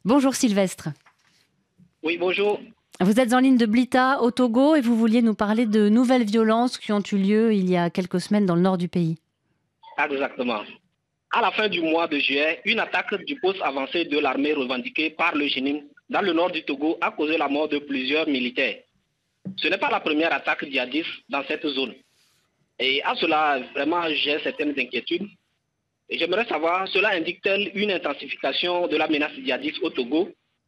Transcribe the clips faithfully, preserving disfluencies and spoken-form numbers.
Bonjour Sylvestre. Oui, bonjour. Vous êtes en ligne de Blita au Togo et vous vouliez nous parler de nouvelles violences qui ont eu lieu il y a quelques semaines dans le nord du pays. Exactement. À la fin du mois de juillet, une attaque du poste avancé de l'armée revendiquée par le G N I M dans le nord du Togo a causé la mort de plusieurs militaires. Ce n'est pas la première attaque djihadiste dans cette zone. Et à cela, vraiment, j'ai certaines inquiétudes. Et j'aimerais savoir, cela indique-t-elle une intensification de la menace djihadiste au Togo?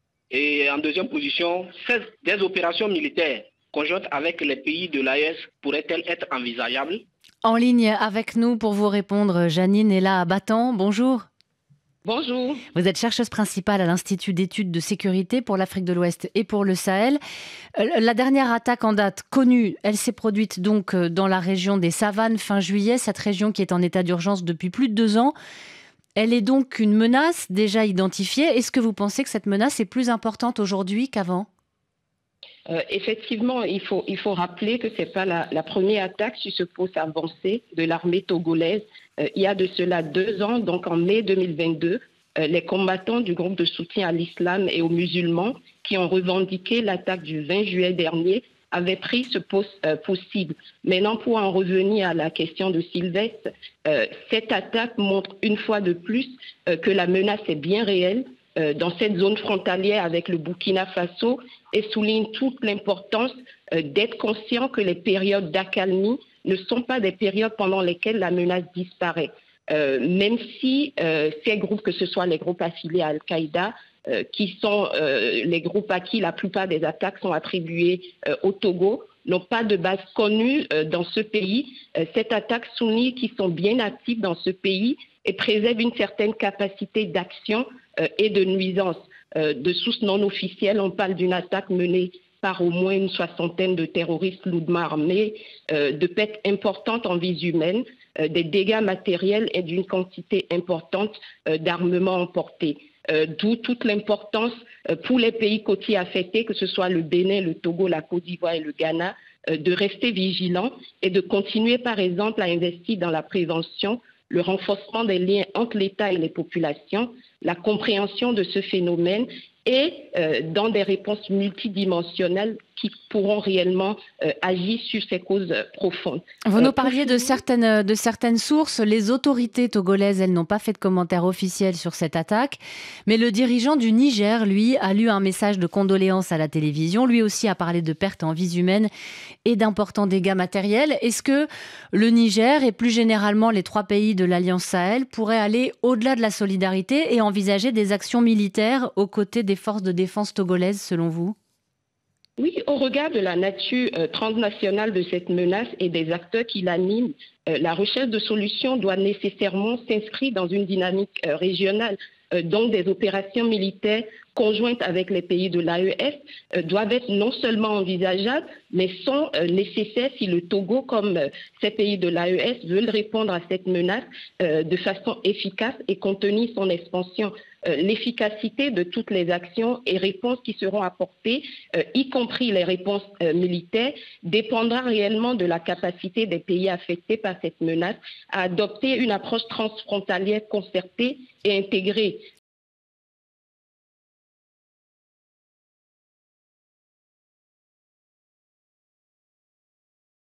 Et en deuxième position, des opérations militaires conjointes avec les pays de l'A E S pourraient-elles être envisageables? En ligne avec nous pour vous répondre, Janine est là à Battan. Bonjour. Bonjour. Vous êtes chercheuse principale à l'Institut d'études de sécurité pour l'Afrique de l'Ouest et pour le Sahel. La dernière attaque en date connue, elle s'est produite donc dans la région des Savanes fin juillet, cette région qui est en état d'urgence depuis plus de deux ans. Elle est donc une menace déjà identifiée. Est-ce que vous pensez que cette menace est plus importante aujourd'hui qu'avant ? Euh, effectivement, il faut, il faut rappeler que ce n'est pas la, la première attaque sur ce poste avancé de l'armée togolaise. Euh, il y a de cela deux ans, donc en mai deux mille vingt-deux, euh, les combattants du groupe de soutien à l'islam et aux musulmans qui ont revendiqué l'attaque du vingt juillet dernier avaient pris ce poste euh, possible. Maintenant, pour en revenir à la question de Sylvestre, euh, cette attaque montre une fois de plus euh, que la menace est bien réelle euh, dans cette zone frontalière avec le Burkina Faso et souligne toute l'importance euh, d'être conscient que les périodes d'accalmie ne sont pas des périodes pendant lesquelles la menace disparaît. Euh, même si euh, ces groupes, que ce soit les groupes affiliés à Al-Qaïda, Euh, qui sont euh, les groupes à qui la plupart des attaques sont attribuées euh, au Togo, n'ont pas de base connue euh, dans ce pays. Euh, cette attaque souligne qu'ils sont bien actifs dans ce pays et préservent une certaine capacité d'action euh, et de nuisance. Euh, de sources non officielles, on parle d'une attaque menée par au moins une soixantaine de terroristes lourdement armés, euh, de pertes importantes en vies humaines, euh, des dégâts matériels et d'une quantité importante euh, d'armements emportés. Euh, D'où toute l'importance euh, pour les pays côtiers affectés, que ce soit le Bénin, le Togo, la Côte d'Ivoire et le Ghana, euh, de rester vigilants et de continuer par exemple à investir dans la prévention, le renforcement des liens entre l'État et les populations, la compréhension de ce phénomène et euh, dans des réponses multidimensionnelles qui pourront réellement euh, agir sur ces causes euh, profondes. Vous nous Euh, parliez de certaines, de certaines sources. Les autorités togolaises, elles n'ont pas fait de commentaire officiel sur cette attaque. Mais le dirigeant du Niger, lui, a lu un message de condoléances à la télévision. Lui aussi a parlé de pertes en vies humaines et d'importants dégâts matériels. Est-ce que le Niger et plus généralement les trois pays de l'Alliance Sahel pourraient aller au-delà de la solidarité et envisager des actions militaires aux côtés des forces de défense togolaises, selon vous ? Oui, au regard de la nature euh, transnationale de cette menace et des acteurs qui l'animent, euh, la recherche de solutions doit nécessairement s'inscrire dans une dynamique euh, régionale. Euh, donc des opérations militaires conjointes avec les pays de l'A E S euh, doivent être non seulement envisageables, mais sont euh, nécessaires si le Togo, comme euh, ces pays de l'A E S, veulent répondre à cette menace euh, de façon efficace et contenir son expansion. Euh, l'efficacité de toutes les actions et réponses qui seront apportées, euh, y compris les réponses euh, militaires, dépendra réellement de la capacité des pays affectés par cette menace à adopter une approche transfrontalière concertée et intégrée.